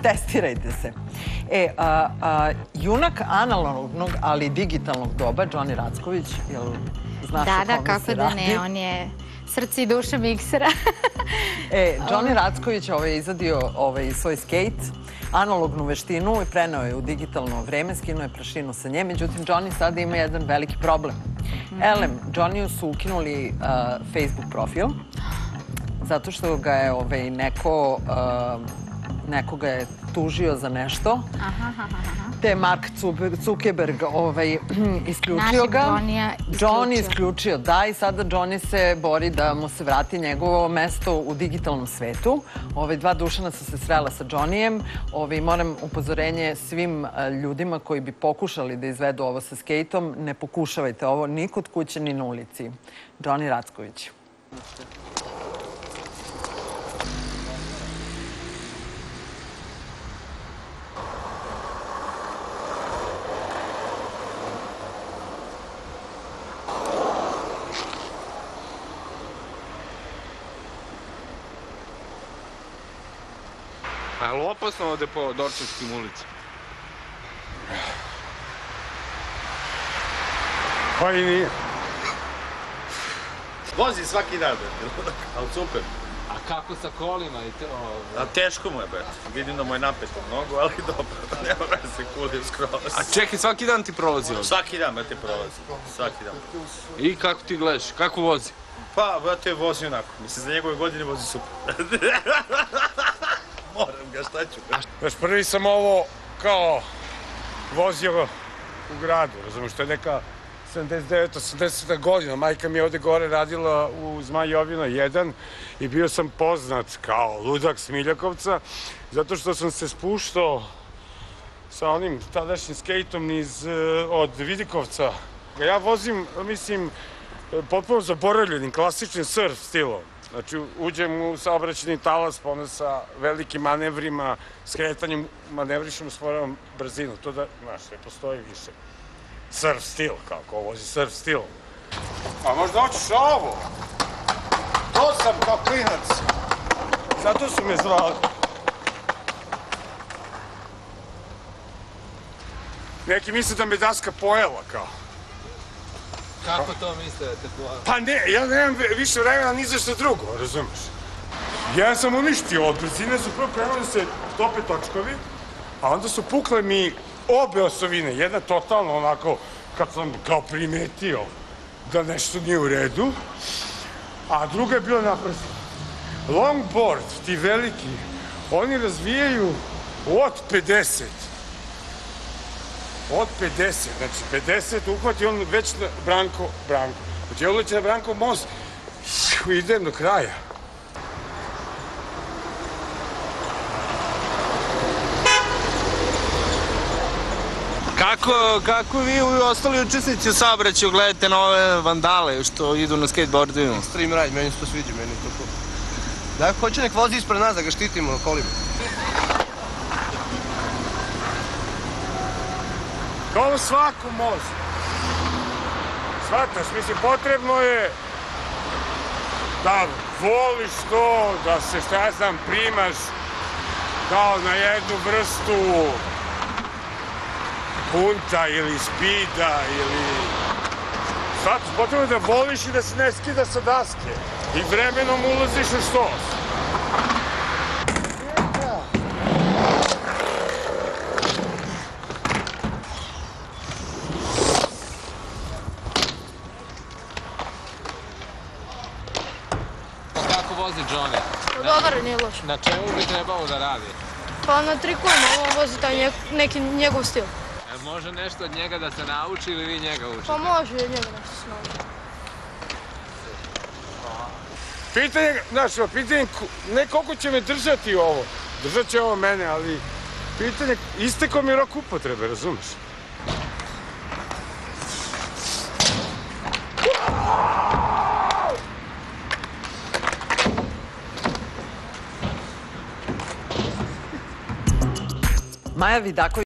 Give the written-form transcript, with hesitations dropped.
testirajte se. Junak analognog, ali digitalnog doba, Johnny Racković, jel znaš o kome se radi? Da, kako da ne, on je srce i duša miksera. Johnny Racković je izadio svoj skate, analognu veštinu i preneo je u digitalno vreme, skinuo je prašinu sa nje, međutim Johnny sada ima jedan veliki problem. Johnny-u su ukinuli Facebook profil, zato što ga je neko ga je tužio za nešto, te Mark Zuckerberg isključio ga. Johnny isključio, da, i sada Johnny se bori da mu se vrati njegovo mesto u digitalnom svetu. Dva Dušana su se srela sa Johnnyjem. Moram upozorenje svim ljudima koji bi pokušali da izvedu ovo sa skejtom, ne pokušavajte ovo ni kod kuće ni na ulici. Johnny Racković. Je li opasno ovde po Dorčevskim ulicama? Pa i nije. Vozi svaki dan, ali super. A kako sa kolima i te... A teško mu je, be. Vidim da mu je napeto mnogo, ali dobro. Ne mora se kulim skroz. A čekaj, svaki dan ti prolazi ovdje? Svaki dan, brate, prolazi. Svaki dan. I kako ti gledaš? Kako vozi? Pa, brate, vozi onako. Mislim, za njegove godine vozi super. Moram ga, šta ću ga? Znaš, prvi sam ovo kao vozio u gradu, razumiješ, to je neka 79-80 godina. Majka mi je ovde gore radila u Zmajovina 1 i bio sam poznat kao ludak Smiljakovca, zato što sam se spuštao sa onim tadašnjim skejtom od Vidikovca. Ja vozim, mislim, potpuno zaboravljenim, klasičnim surf stilom. Znači, uđem u saobraćajni talas, pa onda sa velikim manevrima, skretanjem, manevrišem, usvojavam brzinu. To da, znaš, ne postoji više. Surf stil, kako vozi surf stil. A možda hoćeš ovo? To sam kao klinac. Zato su me zvali. Neki misle da me daska pojela, kao. Kako to misle da te pojela? Pa ne, ja nemam više vremena ni za što drugo, razumeš? Ja sam uništio od brzine, su prvo krenuli se tope točkovi, a onda su pukle mi obe osovine. Jedna totalno onako, kad sam kao primetio da nešto nije u redu, a druga je bila naprasna. Longboard, ti veliki, oni razvijaju od 50. Od 50, znači 50 uhvati on već na Branko. Znači ja uleće na Branko most, idem do kraja. Kako vi ostali učesnici u saobraćaju gledate na ove vandale što idu na skateboardovima? Extreme ride, meni se to sviđa, meni je to cool. Da, hoće nek vozi ispred nas da ga štitimo kolima. Kao svako može. Shvataš, mislim, potrebno je da voliš to, da se, šta ja znam, primaš kao na jednu vrstu punta ili spida ili... Shvataš, potrebno je da voliš i da se ne skida sa daske i vremenom ulaziš u štos. Vozi Johnny? Dobar, nije loš. Na čemu bi trebalo da radi? Pa na trikovima, on vozi taj neki njegov stil. Može nešto od njega da se nauči ili vi njega učite? Pa može od njega nešto se nauči. Pitanje, znaš, pitanje, ne koliko će me držati ovo, držat će ovo mene, ali pitanje, isteko mi rok upotrebe, razumeš? Maja Vidaković